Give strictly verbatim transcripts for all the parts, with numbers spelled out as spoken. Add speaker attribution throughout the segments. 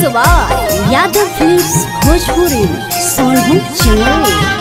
Speaker 1: सवार यादव फिल्म्स भोजपुरी सोलह चैनल।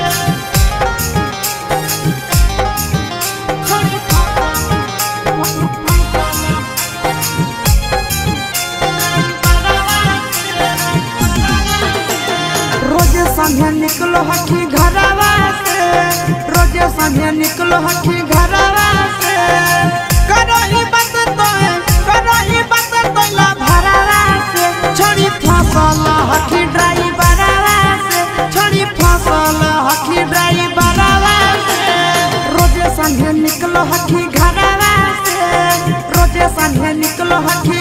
Speaker 2: संध्या निकलो हठी घरवा से, रोजे संध्या निकलो हठी घरवा से, करो ही बात तो है, करो ही बात तो ला भरवा से, छोड़ी फसल हठी ड्राइवरवा से, छोड़ी फसल हठी ड्राइवरवा से, रोजे संध्या निकलो हठी घरवा से, रोजे संध्या निकलो हठी